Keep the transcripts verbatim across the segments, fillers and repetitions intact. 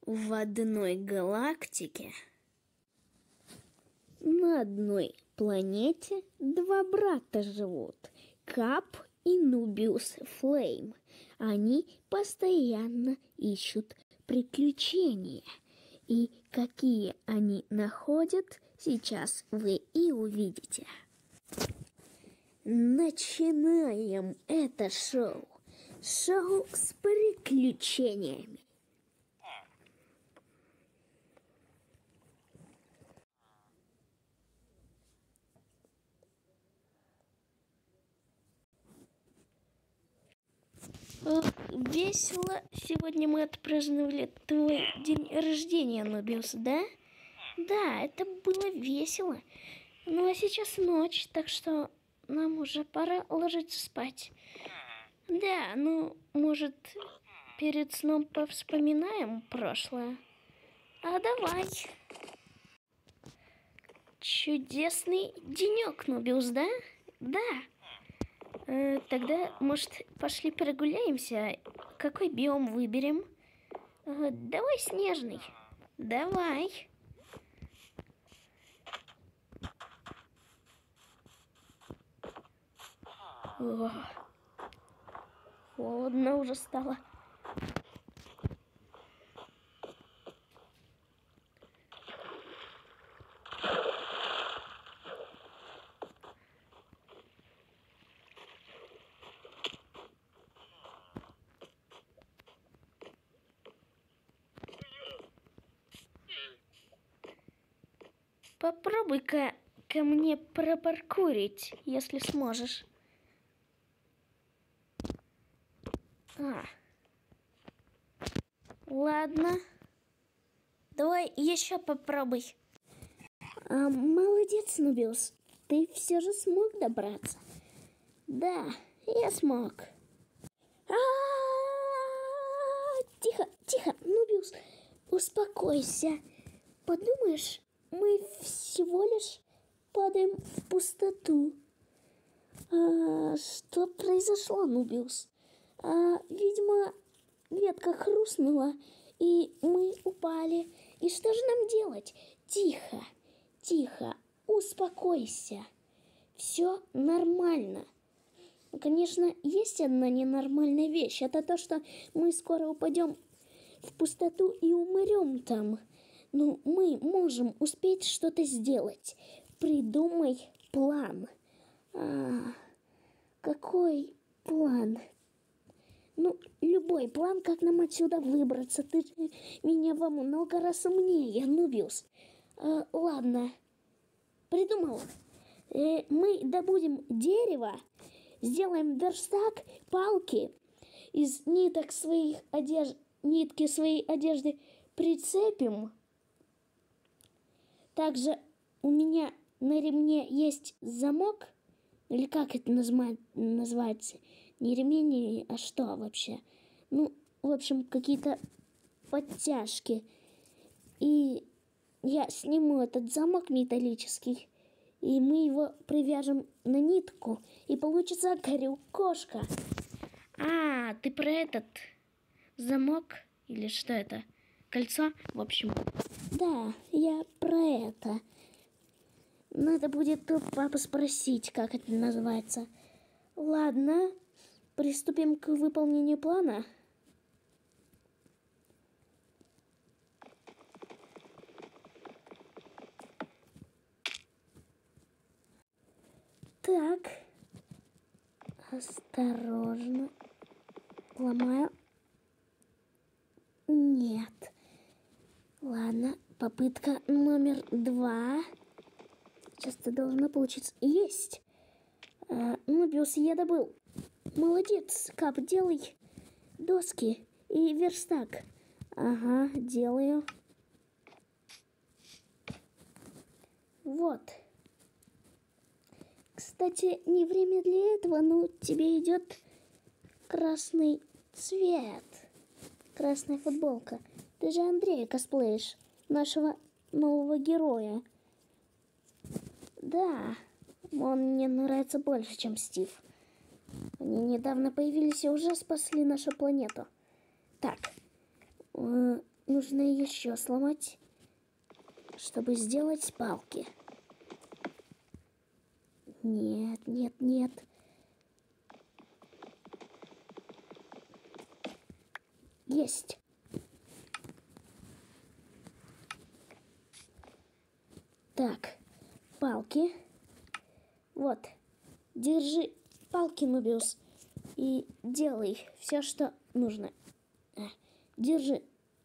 В одной галактике на одной планете два брата живут, Кап и Нубиус Флейм. Они постоянно ищут приключения. И какие они находят, сейчас вы и увидите. Начинаем это шоу. Шоу с приключениями. Весело. Сегодня мы отпраздновали твой день рождения, Нубиус, да? Да, это было весело. Ну а сейчас ночь, так что нам уже пора ложиться спать. Да, ну, может, перед сном повспоминаем прошлое? А давай. Чудесный денек, Нубиус, да? Да. Э, тогда, может, пошли прогуляемся? Какой биом выберем? Э, давай снежный. Давай. О, холодно уже стало. Попробуй-ка ко мне пропаркурить, если сможешь. А. Ладно. Давай еще попробуй. А, молодец, Нубиус. Ты все же смог добраться. Да, я смог. А-а-а! Тихо, тихо, Нубиус, успокойся. Подумаешь, мы всего лишь падаем в пустоту. А, что произошло, Нубиус? А, видимо, ветка хрустнула, и мы упали. И что же нам делать? Тихо, тихо, успокойся. Все нормально. Конечно, есть одна ненормальная вещь. Это то, что мы скоро упадем в пустоту и умрем там. Но мы можем успеть что-то сделать. Придумай план. А, какой план? Ну, любой план, как нам отсюда выбраться. Ты меня во много раз умнее, Нубиус. А, ладно, придумал. Э, мы добудем дерево, сделаем верстак, палки, из ниток своих одежд, нитки своей одежды прицепим. Также у меня на ремне есть замок. Или как это назва- называется? Не ремень, а что вообще? Ну, в общем, какие-то подтяжки. И я сниму этот замок металлический. И мы его привяжем на нитку. И получится крюк-кошка. А, ты про этот замок? Или что это? Кольцо? В общем. Да, я про это. Надо будет у папы спросить, как это называется. Ладно, приступим к выполнению плана. Так. Осторожно. Ломаю. Нет. Ладно, попытка номер два. Сейчас это должно получиться. Есть! А, Нубиус, я добыл. Молодец, Кап, делай доски и верстак. Ага, делаю. Вот. Кстати, не время для этого, но тебе идет красный цвет. Красная футболка. Ты же Андрея косплеишь, нашего нового героя. Да, он мне нравится больше, чем Стив. Они недавно появились и уже спасли нашу планету. Так, э, нужно еще сломать, чтобы сделать палки. Нет, нет, нет. Есть. Так, палки. Вот. Держи палки, Нубиус, и делай все, что нужно. Держи.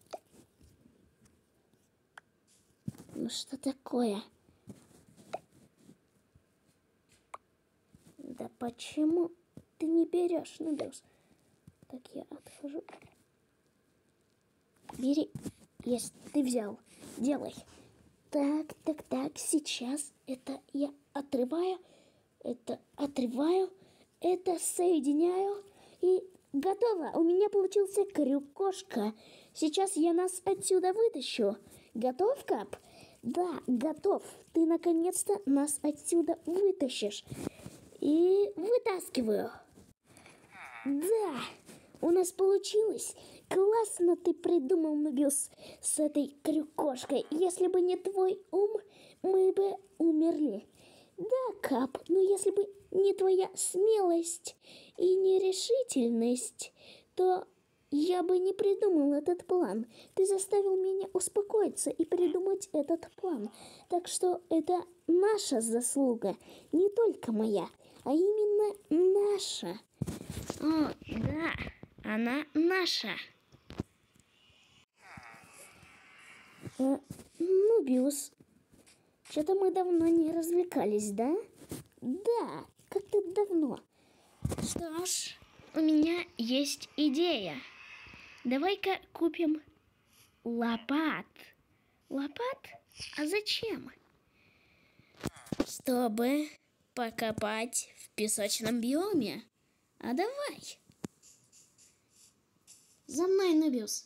Ну что такое? Да почему ты не берешь, Нубиус? Так, я отхожу. Бери. Есть, ты взял. Делай. Так, так, так, сейчас это я отрываю, это отрываю, это соединяю и готово. У меня получился крюк-кошка. Сейчас я нас отсюда вытащу. Готов, Кап? Да, готов. Ты наконец-то нас отсюда вытащишь. И вытаскиваю. Да, у нас получилось. Классно ты придумал, Нубиус, с этой крюкошкой. Если бы не твой ум, мы бы умерли. Да, Кап, но если бы не твоя смелость и нерешительность, то я бы не придумал этот план. Ты заставил меня успокоиться и придумать этот план. Так что это наша заслуга, не только моя, а именно наша. О, да, она наша. Э, Нубиус, что-то мы давно не развлекались, да? Да, как-то давно. Что ж, у меня есть идея. Давай-ка купим лопат. Лопат? А зачем? Чтобы покопать в песочном биоме. А давай. За мной, Нубиус.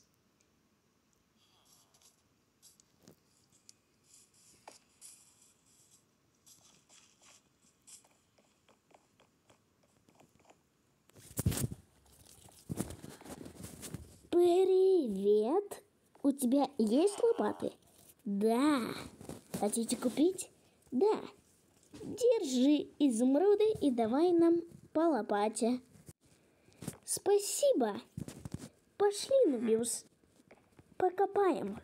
Привет! У тебя есть лопаты? Да. Хотите купить? Да. Держи изумруды и давай нам по лопате. Спасибо. Пошли, Нубиус. Покопаем.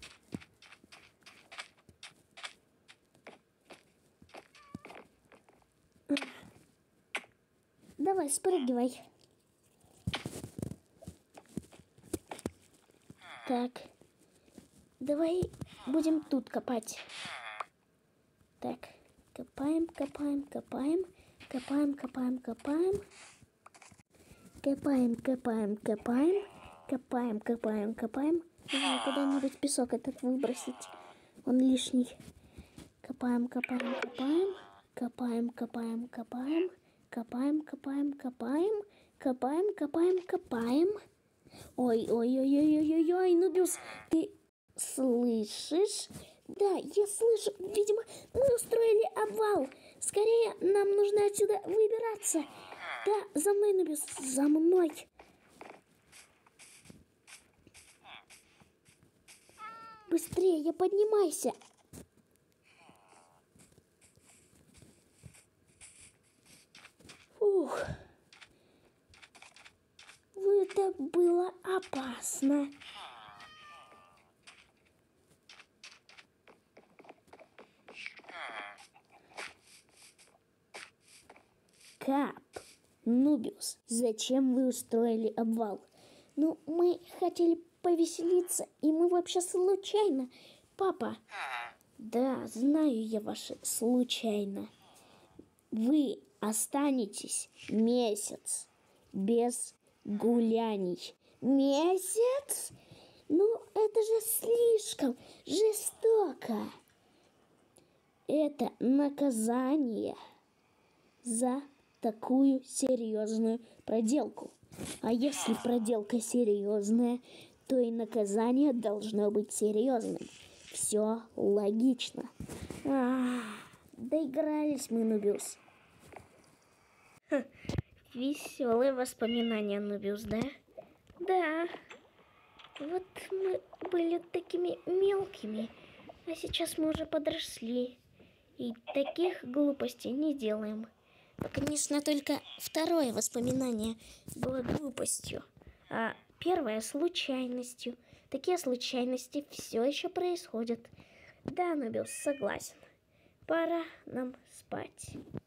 Давай, спрыгивай. Так, давай будем тут копать. Так, копаем, копаем, копаем, копаем, копаем, копаем. Копаем, копаем, копаем, копаем, копаем, копаем. Нужно куда-нибудь песок этот выбросить. Он лишний. Копаем, копаем, копаем, копаем, копаем, копаем, копаем, копаем, копаем, копаем, копаем, копаем. Ой, ой, ой, ой, ой, ой, ой, Нубиус, ты слышишь? Да, я слышу. Видимо, мы устроили обвал. Скорее, нам нужно отсюда выбираться. Да, за мной, Нубиус, за мной. Быстрее, поднимайся. Ух. Это было опасно. Кап, Нубиус, зачем вы устроили обвал? Ну, мы хотели повеселиться, и мы вообще случайно. Папа, да, знаю я ваше случайно. Вы останетесь месяц без гуляний. Месяц? Ну, это же слишком жестоко. Это наказание за такую серьезную проделку. А если проделка серьезная, то и наказание должно быть серьезным. Все логично. А, доигрались мы, Нубиус. Веселые воспоминания, Нубиус, да? Да. Вот мы были такими мелкими, а сейчас мы уже подросли. И таких глупостей не делаем. Но, конечно, только второе воспоминание было глупостью, а первое случайностью. Такие случайности все еще происходят. Да, Нобиус, согласен. Пора нам спать.